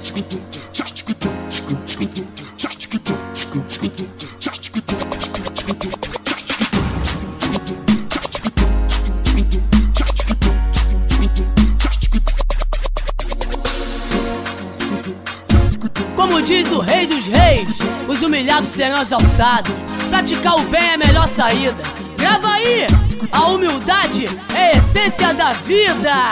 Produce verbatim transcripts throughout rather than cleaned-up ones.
Como diz o rei dos reis, os humilhados serão exaltados. Praticar o bem é a melhor saída. Grava aí, a humildade é a essência da vida.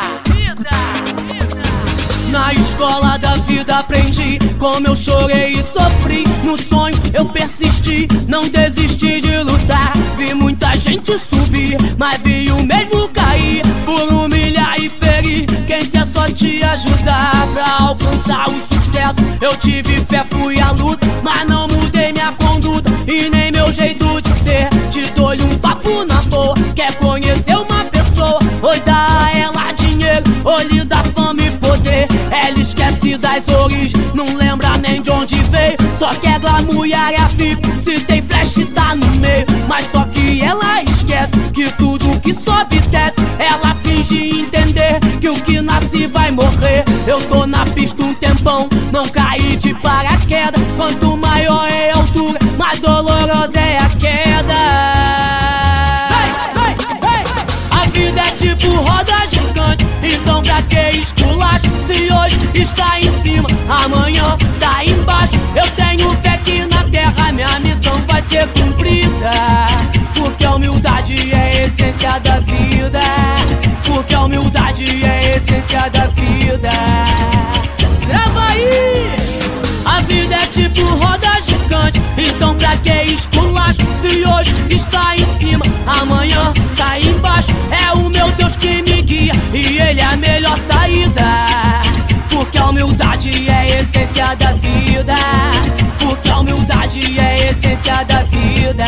Na escola da vida aprendi como eu chorei e sofri. No sonho eu persisti, não desisti de lutar. Vi muita gente subir, mas vi o mesmo cair. Por humilhar e ferir quem quer só te ajudar. Pra alcançar o sucesso eu tive fé, fui à luta, mas não mudei minha conduta e nem meu jeito de ser. Te dou-lhe um papo na boa, quer conhecer uma pessoa, ou dá a ela dinheiro, ou lhe dá fama e poder. Ela esquece das origens, não lembra nem de onde veio. Só quer glamour e área V I P, se tem flash tá no meio. Mas só que ela esquece que tudo que sobe desce. Ela finge entender que o que nasce vai morrer. Eu tô na pista um tempão, não caí de paraquedas. Quanto maior é a altura, mais dolorosa é a queda. Hey, hey, hey. A vida é tipo roda gigante, então pra que esculacho? Se hoje está em cima, amanhã tá embaixo. Eu tenho fé que na terra minha missão vai ser cumprida. Porque a humildade é a essência da vida. Porque a humildade é a essência da vida. Grava aí! A vida é tipo roda gigante, então pra que esculacho? Se hoje está em cima, amanhã tá embaixo. É o meu Deus que me guia e Ele é a melhor saída. Porque a humildade é a essência da vida. Porque a humildade é a essência da vida.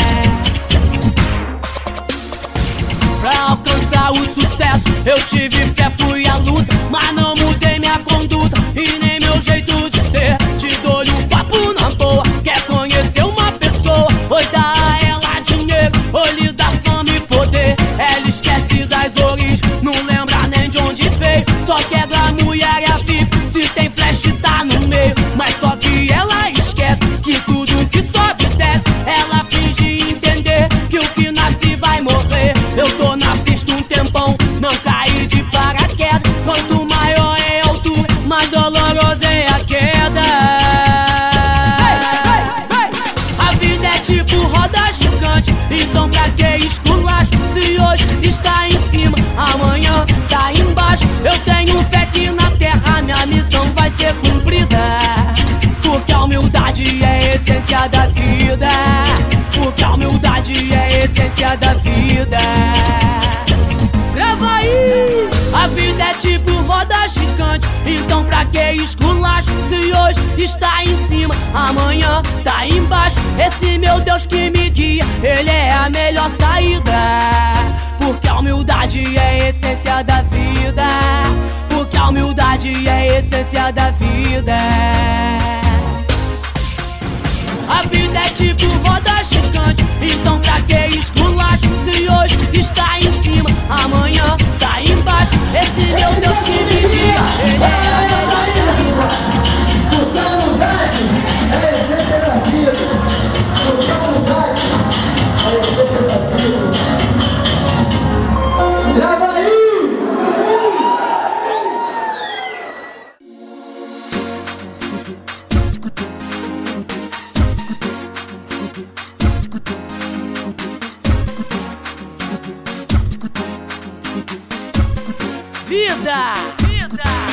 Pra alcançar o sucesso eu tive fé, fui à luta, mas não mudei minha conduta e nem meu jeito de ser. Te dou-lhe um papo na boa, quer conhecer uma pessoa, ou dá a ela dinheiro, ou lhe dá fama e poder. Ela esquece das origens, não lembra nem de onde veio. Só quer glamour e área V I P, se tem flash tá no meio. Mas só que ela esquece que tudo que sobe desce. Ela finge entender que o que nasce vai morrer. Eu tô na pista um tempão, não caí de paraquedas. Quanto maior é a altura, mais dolorosa é a queda. Hey, hey, hey. A vida é tipo roda gigante, então pra que esculacho? Se hoje está em cima, amanhã tá embaixo. Eu tenho fé que na terra minha missão vai ser cumprida. Porque a humildade é a essência da vida. Porque a humildade é a essência da vida. Grava aí! A vida é tipo roda gigante, então pra que esculacho? Se hoje está em cima, amanhã tá embaixo. Esse meu Deus que me guia, Ele é a melhor saída. Porque a humildade é a essência da vida. Porque a humildade é a essência da vida. A vida é tipo roda gigante, então pra que esculacho? Se hoje está em cima, amanhã tá embaixo. Esse meu Deus que me guia, Ele é a melhor saída. Porque a humildade é a essência da vida. Porque a humildade é a essência da vida. Grava aí! Vida! Vida!